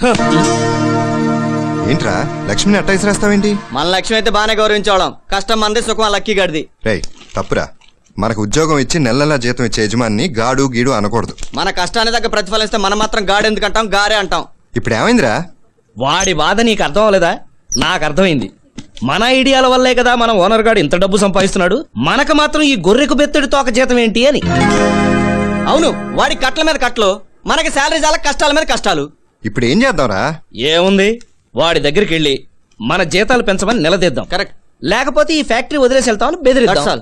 ఏంట్రా లక్ష్మిని అట్టాయిసి రాస్తావేంటి? మన లక్ష్మి అయితే బాగానే గౌరవించవడం, కష్టం మంది సుఖం లక్కీ గడిది. రేయ్ తప్పురా, మనకు ఉద్యోగం ఇచ్చి నెలలా జీతం ఇచ్చే యజమాని గాడు గీడు అనకూడదు. మన కష్టాన్ని దగ్గర ప్రతిఫలిస్తే మనం మాత్రం గాడు ఎందుకు అంటాం, గారే అంటాం. ఇప్పుడు ఏమైందిరా? వాడి బాధ నీకు అర్థం అవ్వలేదా? నాకు అర్థమైంది. మన ఐడియాల వల్లే కదా మన ఓనర్ గాడు ఇంత డబ్బు సంపాదిస్తున్నాడు, మనకు మాత్రం ఈ గొర్రెకు బెత్తడి తోక జీతం ఏంటి అని. అవును, వాడి కట్ల మీద కట్లు, మనకి శాలరీ చాలా, కష్టాల మీద కష్టాలు. ఇప్పుడు ఏం చేద్దాంరా? ఏముంది, వాడి దగ్గరికి వెళ్ళి మన జీతాలు పెంచమని నిలదీద్దాం. కరెక్ట్. లేకపోతే ఈ ఫ్యాక్టరీ వదిలేసి వెళ్తామని బెదిరిద్దాం.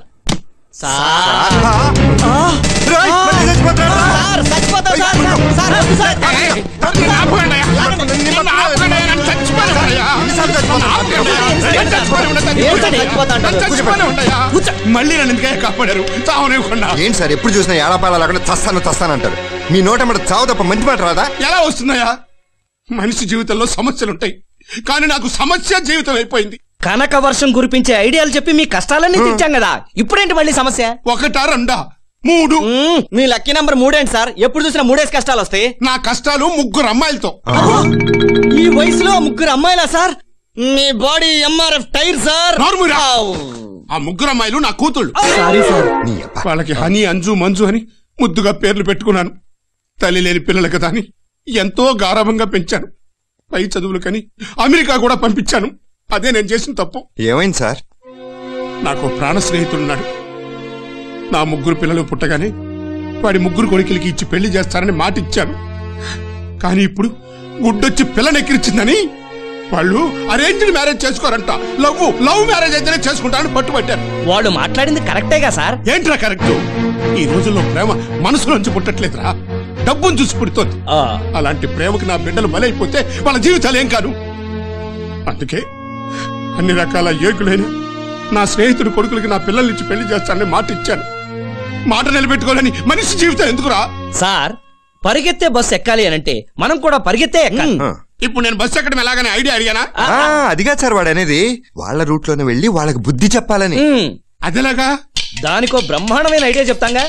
మళ్ళీ నన్ను ఎందుకే కాపాడారు? ఏంటి సార్ ఎప్పుడు చూసినా ఏడాపాలా లేకుండా తస్తానంటారు. మీ నోట మాట చావు తప్ప మంచి మాట రాదా? ఎలా వస్తున్నాయా? మనిషి జీవితంలో సమస్యలుంటాయి, కానీ నాకు సమస్య జీవితం అయిపోయింది. కనక వర్షం కురిపించే ఐడియాలు చెప్పి మీ కష్టాలన్నీ తెచ్చాం కదా, ఇప్పుడేంటి మళ్ళీ సమస్య? 1, 2, 3. మీ లక్కీ నంబర్ 3 ఏంటి సార్? ఎప్పుడు చూసినా 3 కష్టాలు వస్తాయి. నా కష్టాలు 3 అమ్మాయిలతో. ఈ వయసులో 3 అమ్మాయిలా సార్? మీ బాడీ ఎంఆర్ఎఫ్ టైర్ సార్. ఆ 3 అమ్మాయిలు నా కూతుళ్ళు. వాళ్ళకి హనీ, అంజు, మంజు అని ముద్దుగా పేర్లు పెట్టుకున్నాను. తల్లి లేని పిల్లలు కదా అని ఎంతో గారాభంగా పెంచాను. పై చదువులకని అమెరికా కూడా పంపించాను. అదే నేను చేసిన తప్పు. ఏమైంది సార్? నాకు ప్రాణ స్నేహితుడున్నాడు. నా 3 పిల్లలు పుట్టగానే వాడి 3 కొడుకులకి ఇచ్చి పెళ్లి చేస్తానని మాట ఇచ్చాను. కానీ ఇప్పుడు గుడ్డొచ్చి పిల్లనెక్కిరిచిందని వాళ్ళు అరేంజ్డ్ మ్యారేజ్ చేసుకోరంట. లవ్ మ్యారేజ్ అయితేనే చేసుకుంటానని పట్టుబట్టారు. వాళ్ళు మాట్లాడింది కరెక్టేగా సార్? ఏంట్రా కరెక్ట్? ఈ రోజుల్లో ప్రేమ మనసులోంచి పుట్టట్లేదురా, డబ్బును చూసి పుడుతోంది. అలాంటి ప్రేమకి నా బిడ్డలు బలైపోతే వాళ్ళ జీవితాలు ఏం కాదు. అందుకే అన్ని రకాల యోగులైన నా స్నేహితుడి కొడుకులకి నా పిల్లల్నిచ్చి పెళ్లి చేస్తానని మాట ఇచ్చాను. మాట నిలబెట్టుకోవాలని మనిషి జీవితం ఎందుకురా? సార్, పరిగెత్తే బస్సు ఎక్కాలి అనంటే మనం కూడా పరిగెత్తే ఎక్కాలి. ఇప్పుడు నేను బస్సు ఎక్కడం ఎలాగనే ఐడియా అడిగానా? అదిగా సార్ వాడు అనేది, వాళ్ళ రూట్ లోనే వెళ్ళి వాళ్ళకి బుద్ధి చెప్పాలని. అదేలాగా? దానికో బ్రహ్మాండమైన ఐడియా చెప్తాంగా.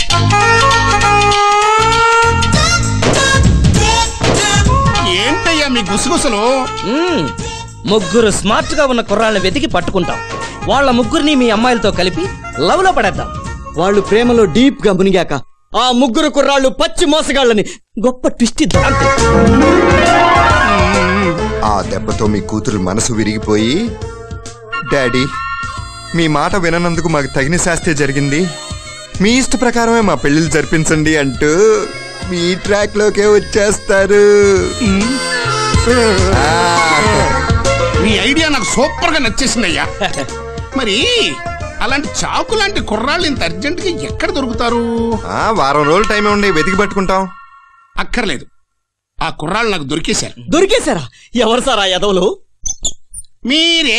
ఏంటయ్యా మీ గుసగుసలు? 3 స్మార్ట్ గా ఉన్న కుర్రాళ్ళని వెతికి పట్టుకుంటాం. వాళ్ళ 3ని మీ అమ్మాయిలతో కలిపి లవ్ లో పడేద్దాం. వాళ్ళు ప్రేమలో డీప్ గా మునిగాక ఆ 3 కుర్రాళ్ళు పచ్చి మోసగాళ్ళని గొప్ప ట్విస్ట్ ఇద్దాం. ఆ దెబ్బతో మీ కూతురు మనసు విరిగిపోయి, డాడీ మీ మాట విననందుకు మాకు తగిన శాస్తి జరిగింది, మీ ఇష్ట ప్రకారమే మా పెళ్లిళ్ళు జరిపించండి అంటూ మీ ట్రాక్ లోకే వచ్చేస్తారు. మీ ఐడియా నాకు సూపర్ గా నచ్చేసిందయ్యా. మరి అలాంటి చాకు లాంటి కుర్రాళ్ళు ఇంత అర్జెంట్ గా ఎక్కడ దొరుకుతారు? వారం రోజులు టైం ఉండి వెతికి పట్టుకుంటాం. అక్కర్లేదు, ఆ కుర్రాళ్ళు నాకు దొరికేశారు. దొరికేశారా? ఎవరు సార్ ఆ యదవులు? మీరే.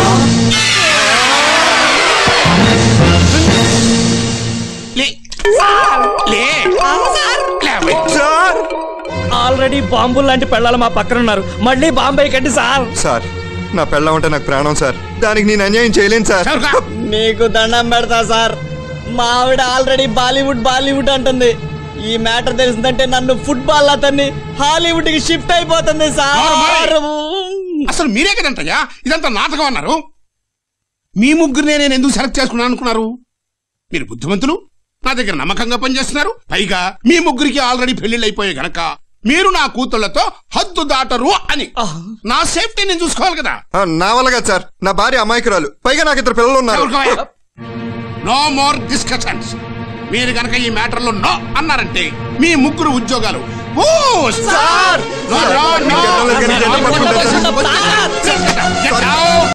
ఆల్రెడీ బాంబులు లాంటి పెళ్ళాలు మా పక్కన ఉన్నారు, మళ్ళీ బాంబే కండి సార్. సార్ నా పెళ్ళం అంటే నాకు ప్రాణం సార్, దానికి నేను అన్యాయం చేయలేను సార్. మీకు దండం పెడతా సార్, మా ఆవిడ ఆల్రెడీ బాలీవుడ్ అంటుంది. ఈ మ్యాటర్ తెలిసిందంటే నన్ను ఫుట్బాల్ అతన్ని హాలీవుడ్ కి షిఫ్ట్ అయిపోతుంది సార్. అసలు మీరే కదంటయ్యా ఇదంతా నాటకం అన్నారు. మీ 3 నేను ఎందుకు సెలెక్ట్ చేసుకున్నాను అనుకున్నారు? మీరు బుద్ధిమంతులు, నా దగ్గర నమ్మకంగా పనిచేస్తున్నారు. పైగా మీ 3కి ఆల్రెడీ పెళ్లిళ్ళు అయిపోయాయి గనక మీరు నా కూతుళ్లతో హద్దు దాటరు అని నా సేఫ్టీ నేను చూసుకోవాలి కదా. నా వల్లగా సార్, నా భార్య అమాయకురాలు, పైగా నాకు 2 పిల్లలు ఉన్నారు. No more discussions. మీరు గనక ఈ మ్యాటర్ లో నో అన్నారంటే మీ 3 ఉద్యోగాలు